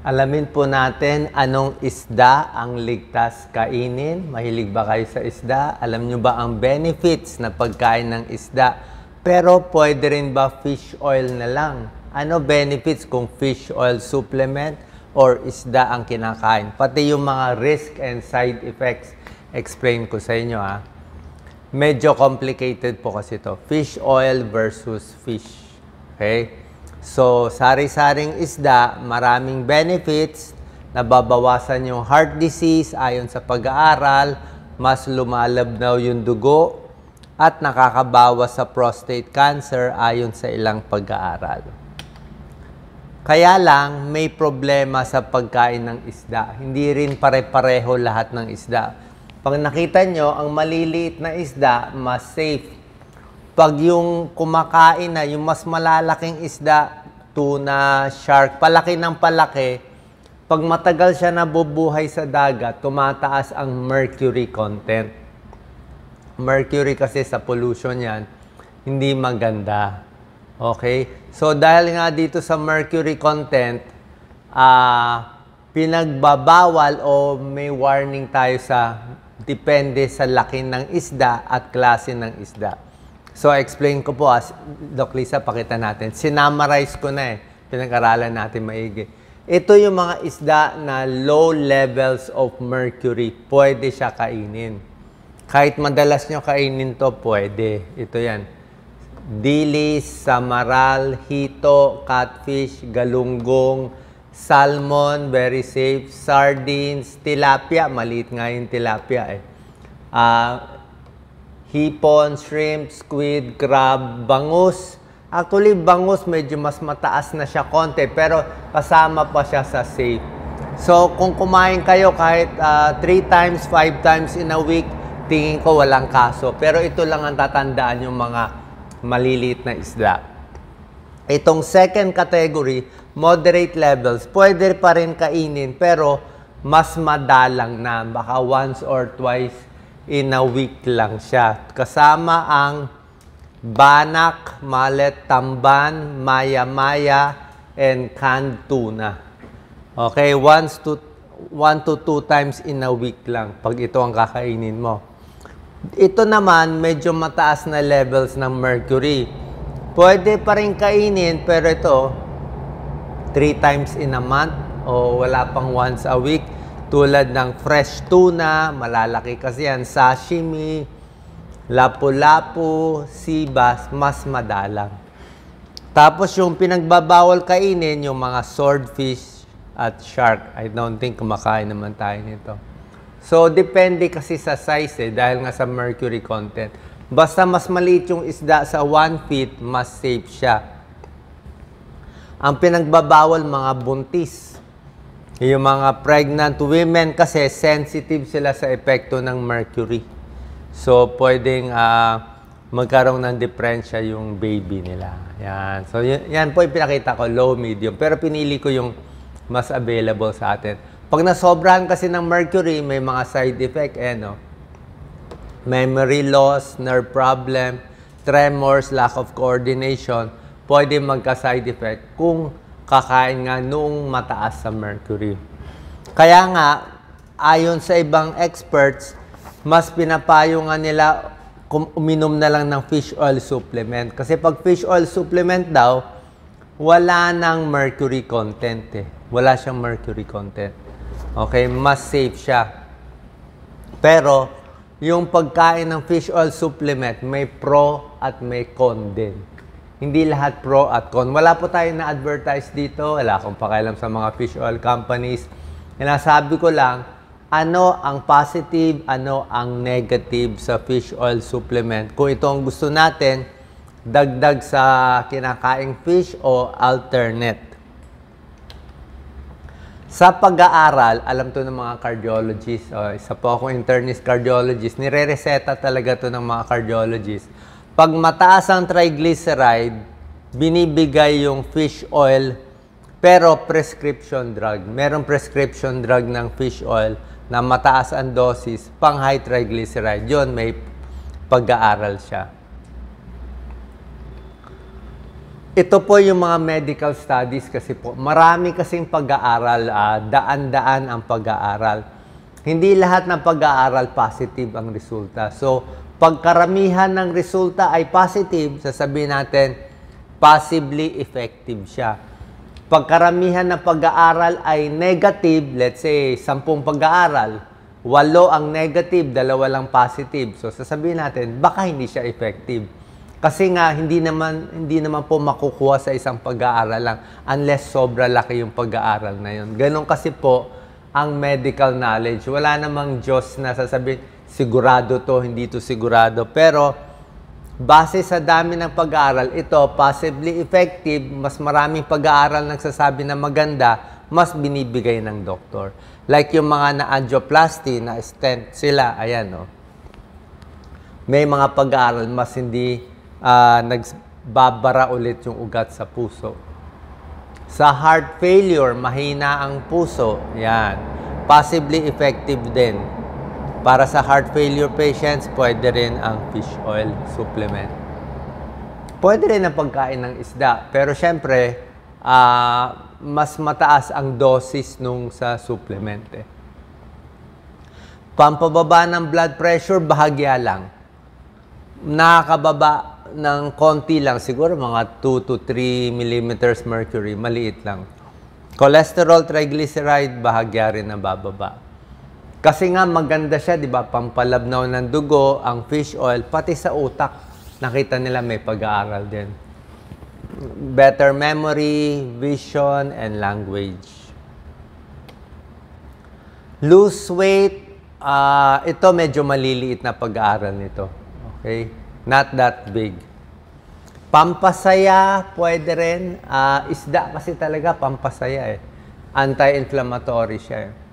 Alamin po natin anong isda ang ligtas kainin. Mahilig ba kayo sa isda? Alam nyo ba ang benefits na pagkain ng isda? Pero pwede rin ba fish oil na lang? Ano benefits kung fish oil supplement or isda ang kinakain? Pati yung mga risk and side effects, explain ko sa inyo ha. Medyo complicated po kasi ito. Fish oil versus fish. Okay? So, sari-saring isda, maraming benefits, nababawasan yung heart disease ayon sa pag-aaral, mas lumalabnaw yung dugo, at nakakabawas sa prostate cancer ayon sa ilang pag-aaral. Kaya lang, may problema sa pagkain ng isda. Hindi rin pare-pareho lahat ng isda. Pag nakita nyo, ang maliliit na isda, mas safe. Pag yung kumakain na, yung mas malalaking isda, tuna, shark, palaki ng palaki, pag matagal siya nabubuhay sa dagat, tumataas ang mercury content. Mercury kasi sa pollution yan, hindi maganda. Okay? So, dahil nga dito sa mercury content, pinagbabawal o may warning tayo sa depende sa laki ng isda at klase ng isda. So, explain ko po, Doc Lisa, pakita natin. Sinamarize ko na pinag-aralan natin maigi. Ito yung mga isda na low levels of mercury. Pwede siya kainin. Kahit madalas nyo kainin to, pwede. Ito yan. Dilis, samaral, hito, catfish, galunggong, salmon, very safe, sardines, tilapia, maliit nga yung tilapia hipon, shrimp, squid, crab, bangus. Actually, bangus medyo mas mataas na siya konti, pero kasama pa siya sa safe. So, kung kumain kayo kahit 3 times, 5 times in a week, tingin ko walang kaso. Pero ito lang ang tatandaan yung mga maliliit na isda. Itong second category, moderate levels, pwede pa rin kainin, pero mas madalang na. Baka once or twice in a week lang siya. Kasama ang banak, mallet, tamban, maya-maya, and canned tuna. Okay, 1 to 2 times in a week lang pag ito ang kakainin mo. Ito naman, medyo mataas na levels ng mercury. Pwede pa rin kainin, pero ito, 3 times in a month o wala pang once a week. Tulad ng fresh tuna, malalaki kasi yan, sashimi, lapu-lapu, sea bass, mas madalang. Tapos yung pinagbabawal kainin, yung mga swordfish at shark. I don't think kumakain naman tayo nito. So, depende kasi sa size dahil nga sa mercury content. Basta mas maliit yung isda sa 1 feet, mas safe siya. Ang pinagbabawal, mga buntis. Yung mga pregnant women kasi sensitive sila sa epekto ng mercury. So, pwedeng magkaroon ng diferensya yung baby nila. Yan. So, yan po yung pinakita ko, low, medium. Pero pinili ko yung mas available sa atin. Pag nasobrahan kasi ng mercury, may mga side effect. Memory loss, nerve problem, tremors, lack of coordination. Pwede magka-side effect kung kakain nga noong mataas sa mercury. Kaya nga, ayon sa ibang experts, mas pinapayo nga nila uminom na lang ng fish oil supplement. Kasi pag fish oil supplement daw, wala nang mercury content Wala siyang mercury content. Okay, mas safe siya. Pero, yung pagkain ng fish oil supplement, may pro at may con din. Hindi lahat pro at con. Wala po tayo na-advertise dito. Wala akong pakialam sa mga fish oil companies. Sinasabi ko lang, ano ang positive, ano ang negative sa fish oil supplement. Kung ito ang gusto natin, dagdag sa kinakaing fish o alternate. Sa pag-aaral, alam to ng mga cardiologists. Isa po akong internist cardiologist. Nire-reseta talaga to ng mga cardiologists. Pag mataas ang triglyceride, binibigay yung fish oil, pero prescription drug. Merong prescription drug ng fish oil na mataas ang dosis, pang high triglyceride. Yun, may pag-aaral siya. Ito po yung mga medical studies kasi po. Marami kasing pag-aaral, daan-daan ang pag-aaral. Hindi lahat ng pag-aaral positive ang resulta. So, pagkaramihan ng resulta ay positive, sasabihin natin, possibly effective siya. Pagkaramihan ng pag-aaral ay negative, let's say, 10 pag-aaral, 8 ang negative, 2 lang positive. So, sasabihin natin, baka hindi siya effective. Kasi nga, hindi naman po makukuha sa isang pag-aaral lang unless sobra laki yung pag-aaral na yun. Ganon kasi po ang medical knowledge. Wala namang Diyos na sasabihin, sigurado to, hindi to sigurado. Pero, base sa dami ng pag-aaral, ito, possibly effective, mas maraming pag-aaral nagsasabi na maganda, mas binibigay ng doktor. Like yung mga na-angioplasty, na-stent sila, ayan, no? May mga pag-aaral, mas hindi nagbabara ulit yung ugat sa puso. Sa heart failure, mahina ang puso. Yan. Possibly effective din. Para sa heart failure patients, pwede rin ang fish oil supplement. Pwede rin ang pagkain ng isda. Pero syempre, mas mataas ang dosis nung sa supplement. Pampababa ng blood pressure, bahagya lang. Nakakababa ng konti lang, siguro mga 2 to 3 millimeters mercury, maliit lang. Cholesterol, triglyceride, bahagya rin na bababa. Kasi nga maganda siya, di ba? Pampalabnaw ng dugo, ang fish oil, pati sa utak. Nakita nila may pag-aaral din. Better memory, vision, and language. Lose weight, ito medyo maliliit na pag-aaral nito. Okay? Not that big. Pampasaya, pwede rin. Isda kasi talaga pampasaya eh. Anti-inflammatory siya eh.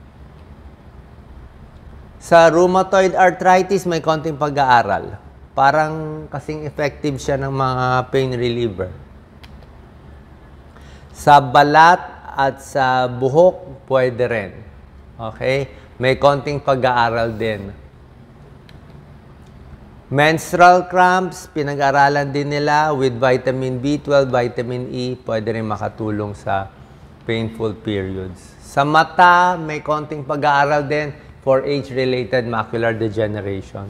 Sa rheumatoid arthritis, may konting pag-aaral. Parang kasing effective siya ng mga pain reliever. Sa balat at sa buhok, pwede rin. Okay? May konting pag-aaral din. Menstrual cramps, pinag-aralan din nila with vitamin B12, vitamin E, pwede rin makatulong sa painful periods. Sa mata, may konting pag-aaral din for age-related macular degeneration.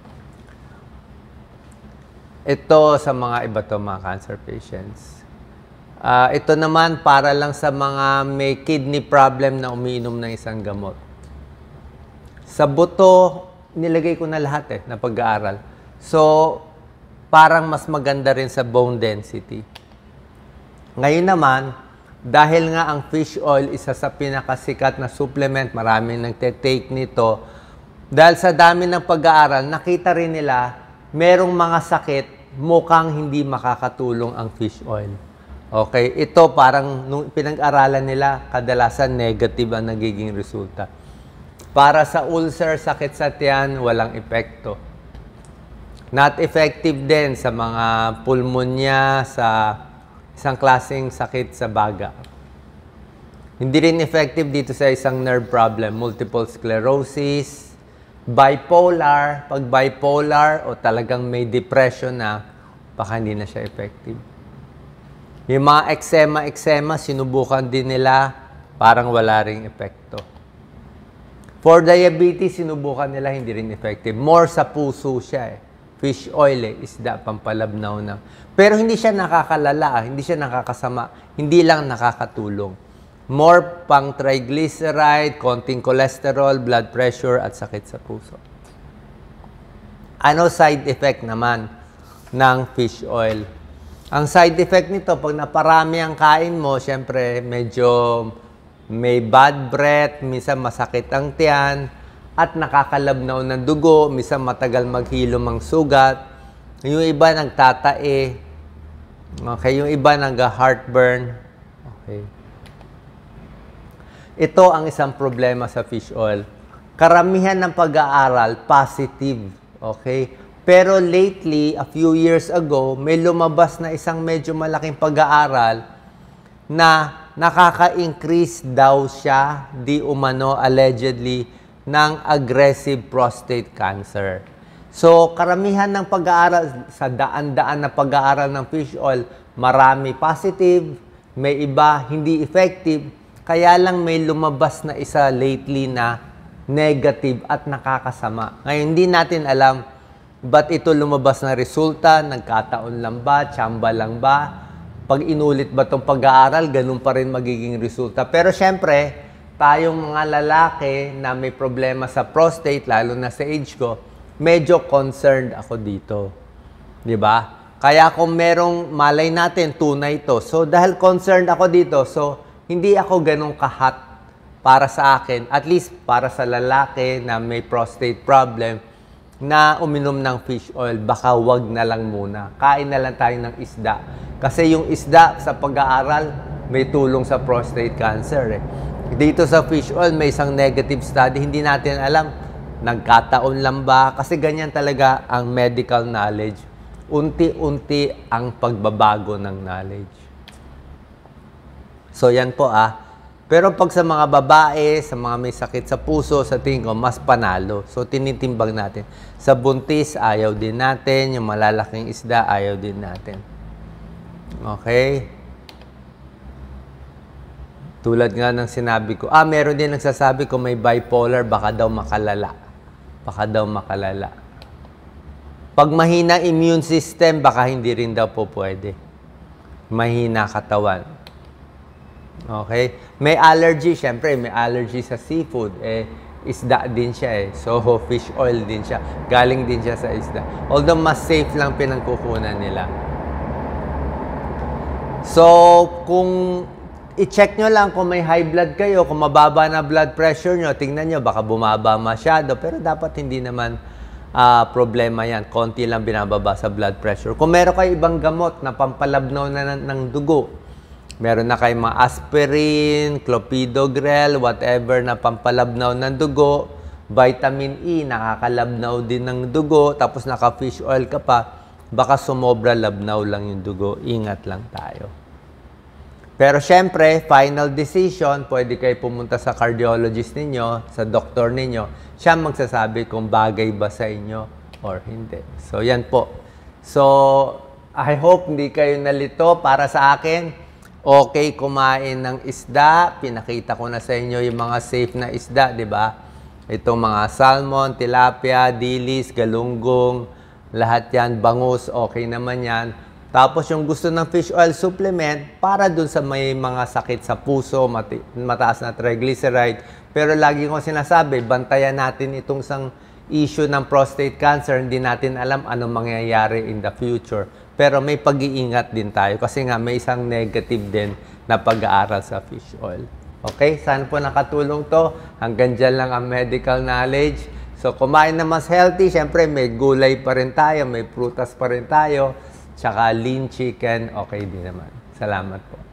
Ito sa mga iba to, mga cancer patients. Ito naman para lang sa mga may kidney problem na umiinom ng isang gamot. Sa buto, nilagay ko na lahat na pag-aaral. So, parang mas maganda rin sa bone density. Ngayon naman, dahil nga ang fish oil isa sa pinakasikat na supplement, maraming nagte-take nito, dahil sa dami ng pag-aaral, nakita rin nila, merong mga sakit, mukhang hindi makakatulong ang fish oil. Okay? Ito parang, nung pinag-aralan nila, kadalasan negative ang nagiging resulta. Para sa ulcer, sakit sa tiyan, walang epekto. Not effective din sa mga pulmonya, sa isang klaseng sakit sa baga. Hindi rin effective dito sa isang nerve problem, multiple sclerosis, bipolar. Pag bipolar o talagang may depression na, baka hindi na siya effective. Yung mga eczema, sinubukan din nila, parang wala ring epekto. For diabetes, sinubukan nila, hindi rin effective. More sa puso siya Fish oil isda, pampalabnaw na. Pero hindi siya nakakalala, hindi siya nakakasama, hindi lang nakakatulong. More pang triglyceride, konting cholesterol, blood pressure, at sakit sa puso. Ano side effect naman ng fish oil? Ang side effect nito, pag naparami ang kain mo, syempre medyo may bad breath, minsan masakit ang tiyan, at nakakalabnaw ng dugo, minsan matagal maghilom ang sugat. Yung iba nagtatae. Okay, yung iba nag-heartburn. Okay. Ito ang isang problema sa fish oil. Karamihan ng pag-aaral, positive. Okay? Pero lately, a few years ago, may lumabas na isang medyo malaking pag-aaral na nakaka-increase daw siya, di umano, allegedly, ng aggressive prostate cancer. So, karamihan ng pag-aaral, sa daan-daan na pag-aaral ng fish oil, marami positive, may iba hindi effective. Kaya lang may lumabas na isa lately na negative at nakakasama. Ngayon, hindi natin alam ba't ito lumabas na resulta, nagkataon lang ba, tsamba lang ba, pag inulit ba itong pag-aaral, ganun pa rin magiging resulta. Pero syempre, tayong mga lalaki na may problema sa prostate, lalo na sa age ko, medyo concerned ako dito. Di ba? Kaya kung merong malay natin, tunay ito. So, dahil concerned ako dito, so, hindi ako ganun kahat para sa akin, at least para sa lalaki na may prostate problem, na uminom ng fish oil, baka wag na lang muna. Kain na lang tayo ng isda. Kasi yung isda sa pag-aaral, may tulong sa prostate cancer. Dito sa fish oil, may isang negative study, hindi natin alam, nagkataon lang ba? Kasi ganyan talaga ang medical knowledge. Unti-unti ang pagbabago ng knowledge. So yan po Pero pag sa mga babae, sa mga may sakit sa puso, sa tingin ko, mas panalo. So tinitimbang natin. Sa buntis, ayaw din natin. Yung malalaking isda, ayaw din natin. Okay? Tulad nga ng sinabi ko. Meron din nagsasabi ko may bipolar, baka daw makalala. Baka daw makalala. Pag mahina immune system, baka hindi rin daw po pwede. Mahina katawan. Okay? May allergy, syempre, may allergy sa seafood. Isda din siya So, fish oil din siya. Galing din siya sa isda. Although, mas safe lang pinagkukunan nila. So, kung i-check nyo lang kung may high blood kayo, kung mababa na blood pressure nyo, tingnan nyo, baka bumaba masyado. Pero dapat hindi naman problema yan. Konti lang binababa sa blood pressure. Kung meron kayo ibang gamot na pampalabnaw na ng dugo, meron na kayong mga aspirin, clopidogrel, whatever na pampalabnaw ng dugo, vitamin E, nakakalabnaw din ng dugo, tapos naka-fish oil ka pa, baka sumobra labnaw lang yung dugo. Ingat lang tayo. Pero syempre, final decision, pwede kayo pumunta sa cardiologist ninyo, sa doktor ninyo, siya magsasabi kung bagay ba sa inyo or hindi. So, yan po. So, I hope hindi kayo nalito. Para sa akin, okay kumain ng isda. Pinakita ko na sa inyo yung mga safe na isda, di ba? Itong mga salmon, tilapia, dilis, galunggong, lahat yan, bangus, okay naman yan. Tapos yung gusto ng fish oil supplement, para dun sa may mga sakit sa puso, mataas na triglyceride. Pero lagi kong sinasabi, bantayan natin itong isang issue ng prostate cancer. Hindi natin alam anong mangyayari in the future. Pero may pag-iingat din tayo kasi nga may isang negative din na pag-aaral sa fish oil. Okay? Sana po nakatulong to. Hanggang dyan lang ang medical knowledge. So, kumain na mas healthy. Siyempre, may gulay pa rin tayo. May prutas pa rin tayo. Tsaka lean chicken. Okay din naman. Salamat po.